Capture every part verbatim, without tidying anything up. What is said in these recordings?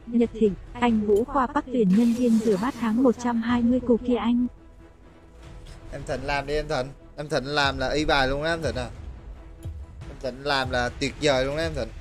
Nhật Thịnh, anh Vũ Khoa Bắc tuyển nhân viên rửa bát tháng một trăm hai mươi cục kia anh. Em Thịnh làm đi em Thịnh. Em Thịnh làm là y bài luôn đó em Thịnh à. Em Thịnh làm là tuyệt vời luôn đó em Thịnh.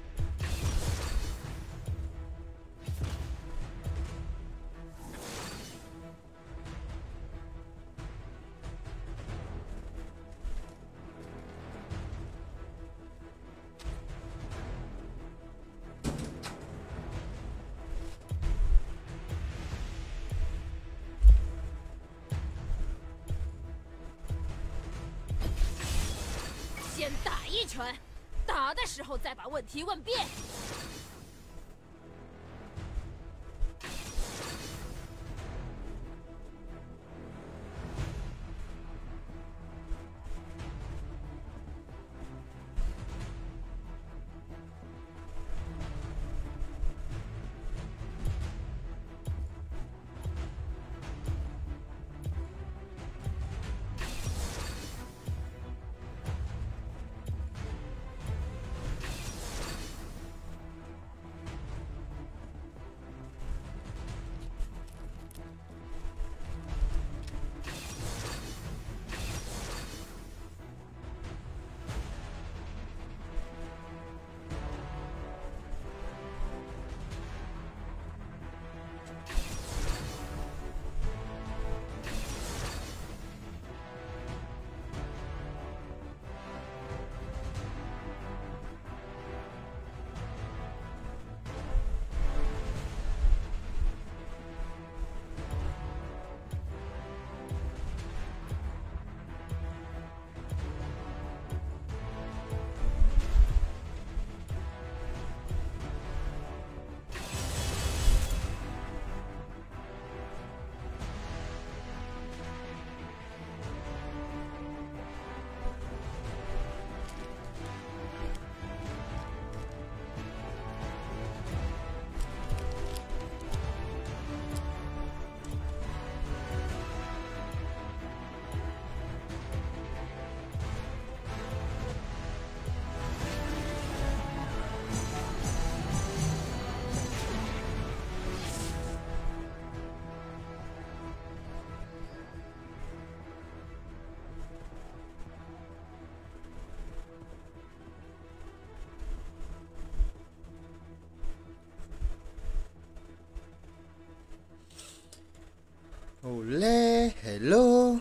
Olé, hello.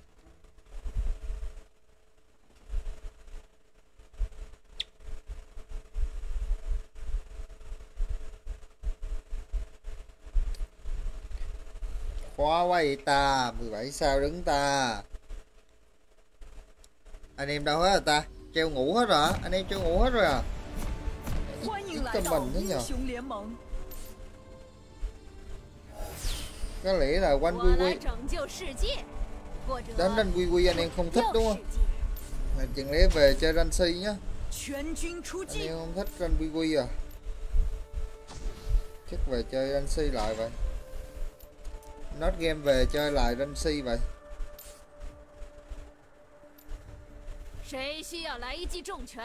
Khóa quá vậy ta, mười bảy sao đứng ta. Anh em đâu hết rồi ta? Treo ngủ hết rồi hả? Anh em treo ngủ hết rồi à? Ít tâm mình thế nhờ. Có lẽ là quanh quy quy đánh ranh quy quy anh em không thích đúng không? Mà chừng lẽ về chơi ranh si nhá. Anh em không thích ranh quy quy à? Chắc về chơi ranh si lại vậy. Not game về chơi lại ranh si vậy. 谁需要来一记重拳？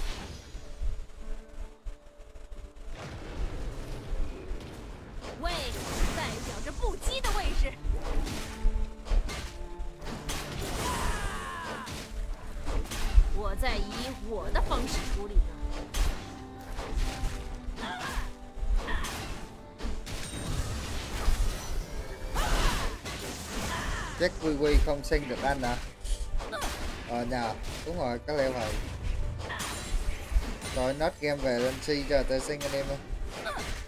位代表着不羁的位置。我在以我的方式处理呢。 Chắc quy quy không sinh được anh à? Ờ nhờ, đúng rồi, có lẽ vậy. Rồi not game về lên si cho tôi xin anh em ơi.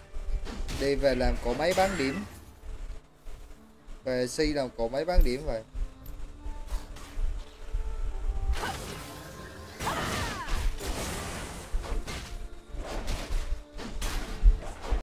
Đi về làm cổ máy bán điểm. Về si làm cổ máy bán điểm vậy.